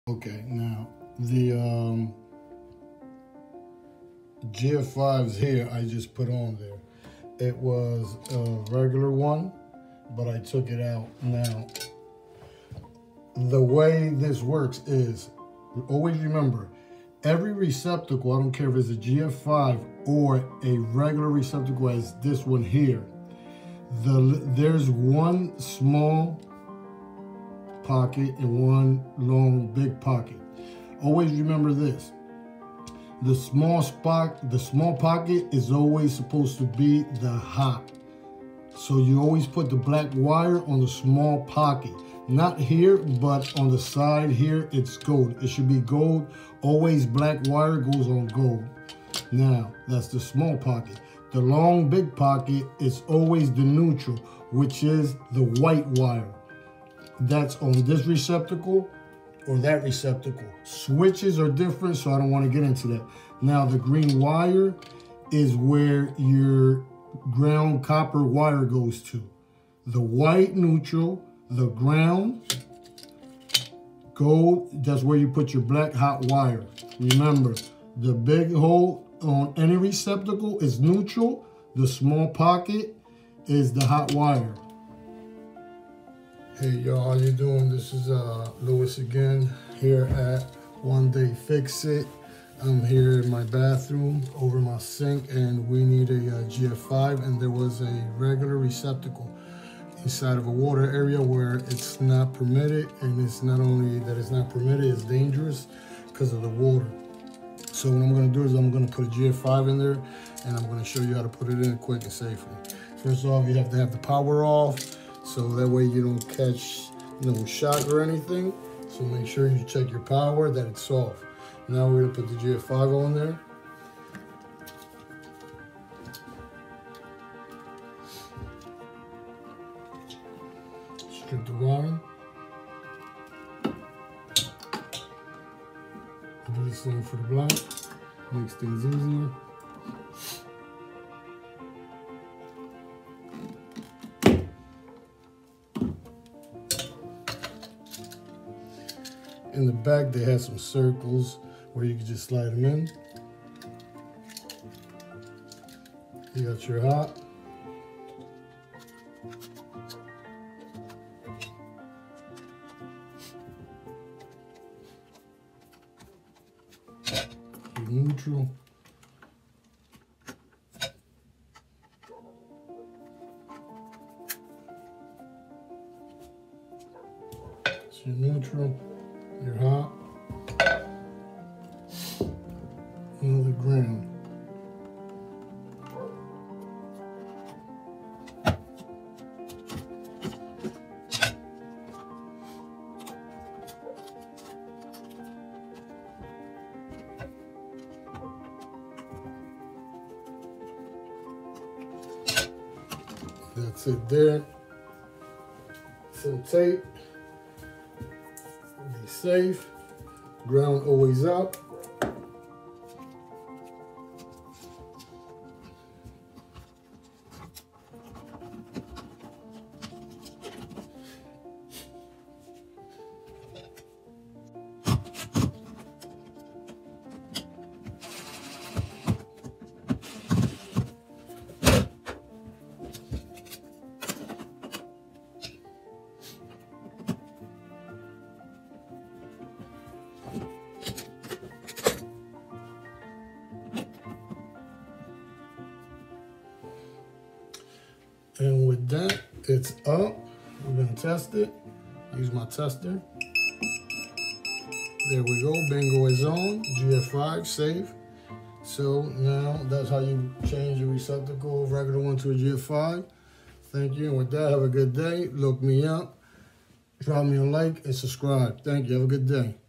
Okay, now the GF5s here I just put on there. It was a regular one, but I took it out. Now, the way this works is, always remember, every receptacle, I don't care if it's a GF5 or a regular receptacle as this one here, there's one small pocket and one long big pocket. Always remember this. The small pocket is always supposed to be the hot. So you always put the black wire on the small pocket. Not here, but on the side here, it's gold. It should be gold. Always black wire goes on gold. Now, that's the small pocket. The long big pocket is always the neutral, which is the white wire. That's on this receptacle or that receptacle. Switches are different, so I don't want to get into that. Now, the green wire is where your ground copper wire goes to. The white neutral, the ground, gold, that's where you put your black hot wire. Remember, the big hole on any receptacle is neutral. The small pocket is the hot wire. Hey y'all, how you doing? This is Louis again here at One Day Fix It. I'm here in my bathroom over my sink, and we need a GF5, and there was a regular receptacle inside of a water area where it's not permitted, and it's not only that it's not permitted, it's dangerous because of the water. So what I'm going to do is I'm going to put a GF5 in there, and I'm going to show you how to put it in quick and safely. First off, you have to have the power off, so that way you don't catch no shock or anything. So make sure you check your power, that it's off. Now we're going to put the GF5 on there. Strip the wiring. Do the same for the black. Makes things easier. In the back, they have some circles where you can just slide them in. You got your hot. Your neutral. It's your neutral. Your hot, and the ground. That's it there. Some tape. Be safe. Ground always up. And with that, it's up. We're gonna test it. Use my tester. There we go, bingo is on. GF5, safe. So now that's how you change your receptacle, regular one to a GF5. Thank you, and with that, have a good day. Look me up. Drop me a like and subscribe. Thank you, have a good day.